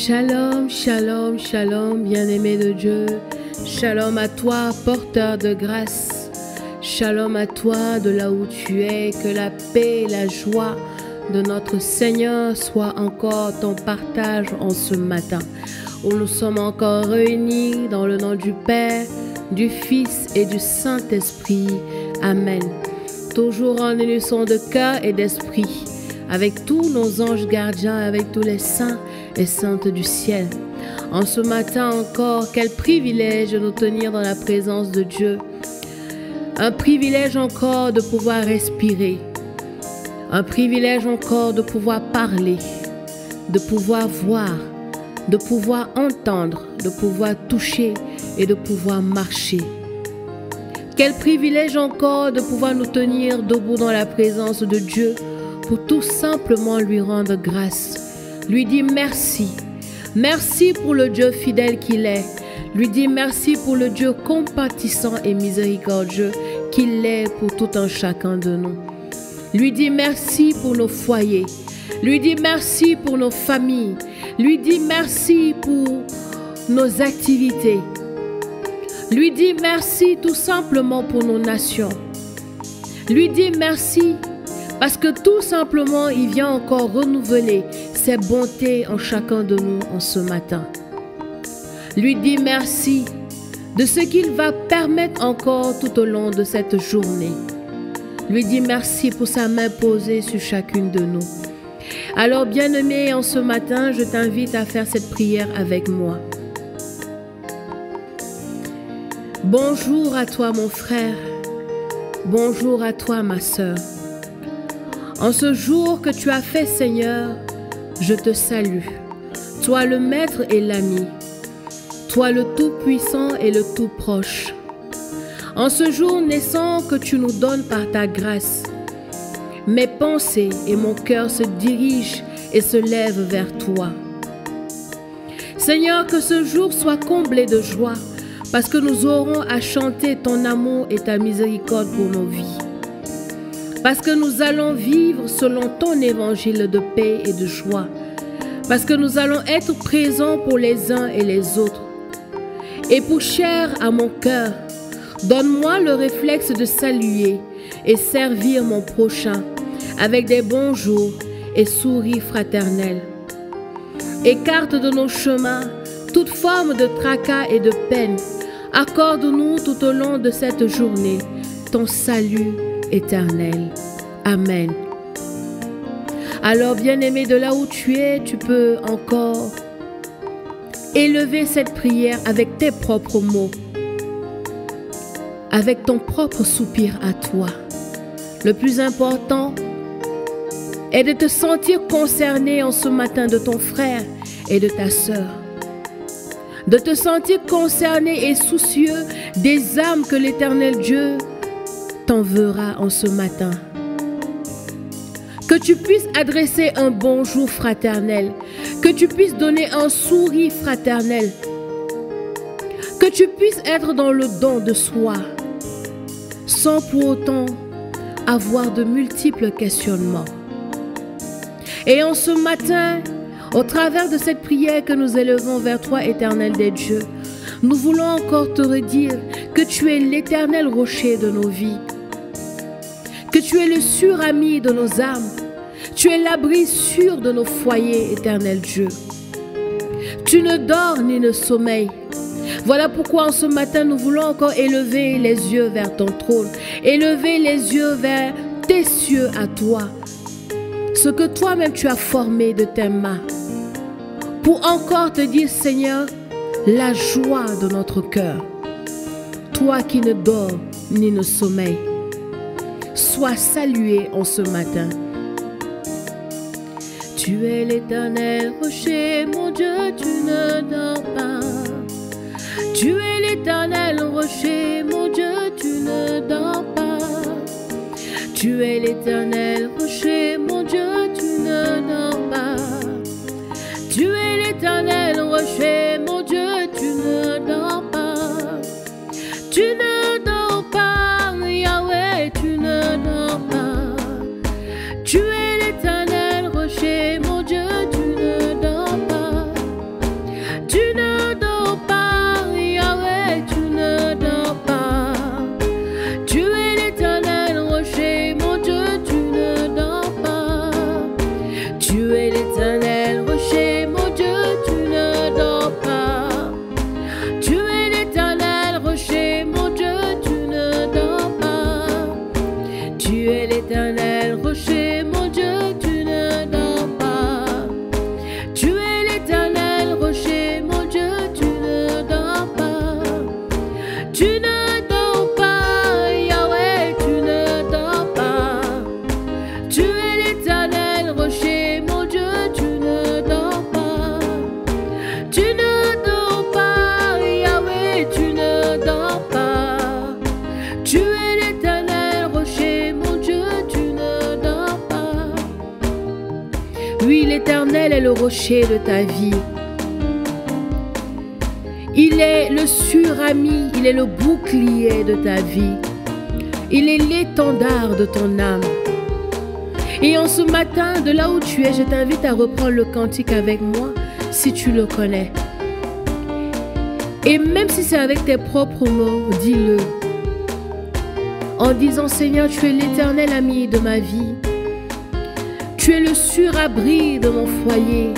Shalom, shalom, shalom, bien-aimé de Dieu. Shalom à toi, porteur de grâce. Shalom à toi, de là où tu es. Que la paix et la joie de notre Seigneur soient encore ton partage en ce matin, où nous sommes encore réunis dans le nom du Père, du Fils et du Saint-Esprit. Amen. Toujours en unisson de cœur et d'esprit, avec tous nos anges gardiens, avec tous les saints et saintes du ciel. En ce matin encore, quel privilège de nous tenir dans la présence de Dieu. Un privilège encore de pouvoir respirer. Un privilège encore de pouvoir parler, de pouvoir voir, de pouvoir entendre, de pouvoir toucher et de pouvoir marcher. Quel privilège encore de pouvoir nous tenir debout dans la présence de Dieu pour tout simplement lui rendre grâce. Lui dire merci. Merci pour le Dieu fidèle qu'il est. Lui dire merci pour le Dieu compatissant et miséricordieux qu'il est pour tout un chacun de nous. Lui dire merci pour nos foyers. Lui dire merci pour nos familles. Lui dire merci pour nos activités. Lui dire merci tout simplement pour nos nations. Lui dire merci parce que tout simplement, il vient encore renouveler ses bontés en chacun de nous en ce matin. Lui dire merci de ce qu'il va permettre encore tout au long de cette journée. Lui dire merci pour sa main posée sur chacune de nous. Alors, bien-aimé, en ce matin, je t'invite à faire cette prière avec moi. Bonjour à toi, mon frère. Bonjour à toi, ma sœur. En ce jour que tu as fait, Seigneur, je te salue. Toi le Maître et l'ami. Toi le Tout-Puissant et le Tout-Proche. En ce jour naissant que tu nous donnes par ta grâce, mes pensées et mon cœur se dirigent et se lèvent vers toi. Seigneur, que ce jour soit comblé de joie, parce que nous aurons à chanter ton amour et ta miséricorde pour nos vies. Parce que nous allons vivre selon ton évangile de paix et de joie. Parce que nous allons être présents pour les uns et les autres. Et pour cher à mon cœur, donne-moi le réflexe de saluer et servir mon prochain avec des bonjours et sourires fraternels. Écarte de nos chemins toute forme de tracas et de peine. Accorde-nous tout au long de cette journée ton salut éternel. Amen. Alors, bien-aimé, de là où tu es, tu peux encore élever cette prière avec tes propres mots, avec ton propre soupir à toi. Le plus important est de te sentir concerné en ce matin de ton frère et de ta sœur. De te sentir concerné et soucieux des âmes que l'Éternel Dieu t'enverra en ce matin. Que tu puisses adresser un bonjour fraternel, que tu puisses donner un sourire fraternel, que tu puisses être dans le don de soi, sans pour autant avoir de multiples questionnements. Et en ce matin, au travers de cette prière que nous élevons vers toi, Éternel des dieux, nous voulons encore te redire que tu es l'éternel rocher de nos vies, que tu es le sûr ami de nos âmes, tu es l'abri sûr de nos foyers, Éternel Dieu. Tu ne dors ni ne sommeilles. Voilà pourquoi en ce matin nous voulons encore élever les yeux vers ton trône, élever les yeux vers tes cieux à toi, ce que toi-même tu as formé de tes mains, pour encore te dire, Seigneur, la joie de notre cœur. Toi qui ne dors ni ne sommeilles, sois salué en ce matin. Tu es l'éternel rocher, mon Dieu, tu ne dors pas. Tu es l'éternel rocher, mon Dieu, tu ne dors pas. Tu es l'éternel rocher, mon Dieu, tu ne dors pas. Tu es l'éternel rocher, mon Dieu, tu ne dors pas. Tu ne dors pas, Yahweh, tu ne dors pas. Tu es l'éternel rocher, mon Dieu, tu ne dors pas. Tu ne dors pas, Yahweh, tu ne dors pas. Tu es l'éternel rocher, mon Dieu, tu ne dors pas. Oui, l'éternel est le rocher de ta vie. Il est le sûr ami, il est le bouclier de ta vie. Il est l'étendard de ton âme. Et en ce matin, de là où tu es, je t'invite à reprendre le cantique avec moi, si tu le connais. Et même si c'est avec tes propres mots, dis-le. En disant, Seigneur, tu es l'éternel ami de ma vie. Tu es le sûr abri de mon foyer.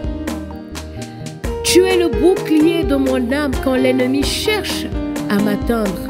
Tu es le bouclier de mon âme quand l'ennemi cherche à m'atteindre.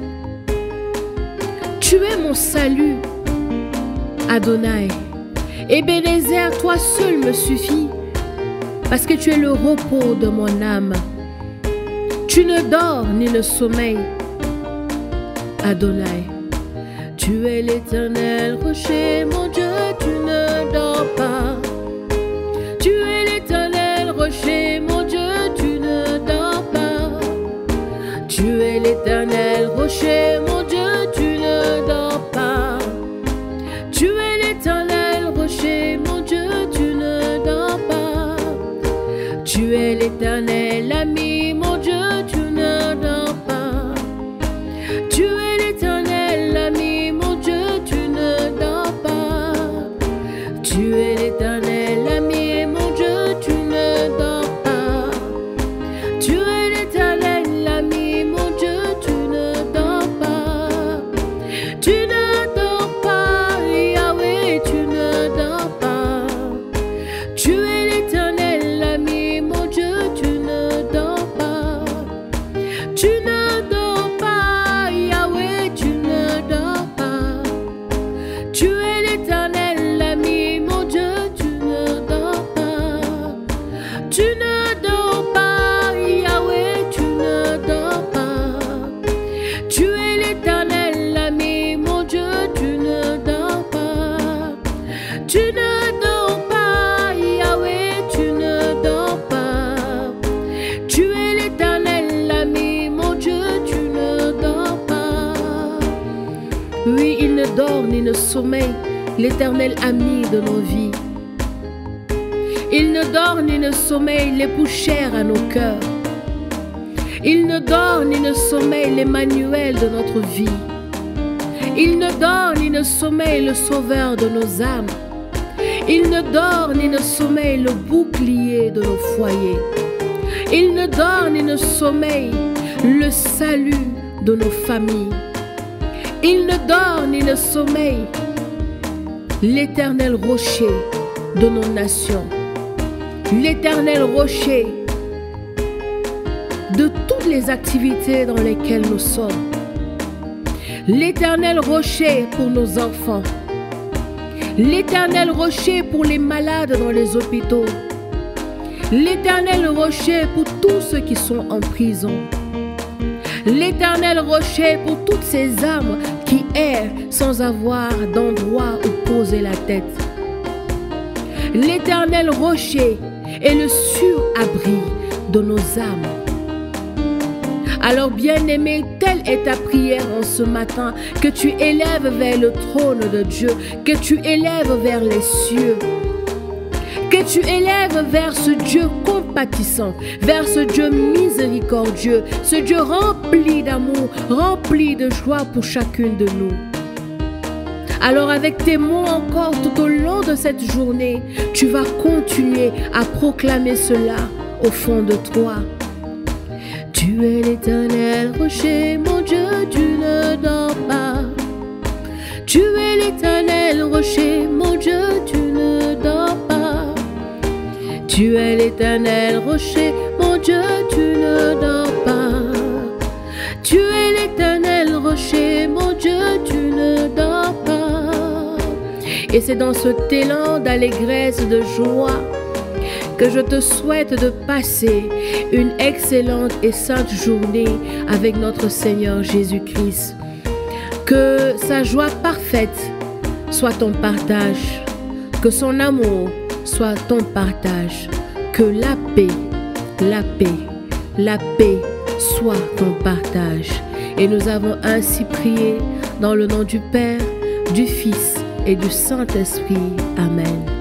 Tu es mon salut, Adonai. Ebenezer, toi seul me suffit, parce que tu es le repos de mon âme. Tu ne dors ni ne sommeilles, Adonai. Tu es l'éternel rocher, mon Dieu, tu ne dors pas. Tu es l'éternel rocher, mon Dieu, tu ne dors pas. Tu es l'éternel rocher, mon Dieu, tu ne dors pas. Tu es l'éternel rocher, mon Dieu, tu ne dors pas. Tu es l'éternel ami, mon Dieu, tu ne dors pas. Tu es l'éternel ami, mon Dieu, tu ne dors pas. Tu es l'éternel ami, mon Dieu, tu ne dors pas. Tu es l'éternel ami, mon Dieu, tu ne dors pas. Tu ne dors pas, Yahweh, tu ne dors pas. Tu es l'éternel ami, mon Dieu, tu ne dors pas. Tu ne dors pas, Yahweh, tu ne dors pas. Tu es l'éternel ami, mon Dieu, tu ne dors pas. Tu ne dors pas, Yahweh, tu ne dors pas. Tu es l'éternel ami, mon Dieu, tu ne dors pas. Tu ne dors pas, Yahweh, tu ne dors pas. Tu es l'éternel ami, mon Dieu, tu ne dors pas. Oui, il ne dort ni ne sommeille, l'éternel ami de nos vies. Il ne dort ni ne sommeille, l'époux cher à nos cœurs. Il ne dort ni ne sommeille, l'Emmanuel de notre vie. Il ne dort ni ne sommeille, le sauveur de nos âmes. Il ne dort ni ne sommeille, le bouclier de nos foyers. Il ne dort ni ne sommeille, le salut de nos familles. Il ne dort ni ne sommeille, l'éternel rocher de nos nations. L'éternel rocher de toutes les activités dans lesquelles nous sommes. L'éternel rocher pour nos enfants. L'éternel rocher pour les malades dans les hôpitaux. L'éternel rocher pour tous ceux qui sont en prison. L'éternel rocher pour toutes ces âmes qui errent sans avoir d'endroit où poser la tête. L'éternel rocher est le sûr abri de nos âmes. Alors bien-aimé, telle est ta prière en ce matin, que tu élèves vers le trône de Dieu, que tu élèves vers les cieux, que tu élèves vers ce Dieu compatissant, vers ce Dieu miséricordieux, ce Dieu rempli d'amour, rempli de joie pour chacune de nous. Alors avec tes mots encore tout au long de cette journée, tu vas continuer à proclamer cela au fond de toi. Tu es l'éternel rocher, mon Dieu, tu ne dors pas. Tu es l'éternel rocher, mon Dieu, tu ne dors pas. Tu es l'éternel rocher, mon Dieu, tu ne dors pas. Tu es l'éternel rocher, mon Dieu, tu ne dors pas. Et c'est dans cet élan d'allégresse, de joie, que je te souhaite de passer une excellente et sainte journée avec notre Seigneur Jésus-Christ. Que sa joie parfaite soit ton partage, que son amour soit ton partage, que la paix la paix soit ton partage. Et nous avons ainsi prié dans le nom du Père, du Fils et du Saint-Esprit. Amen.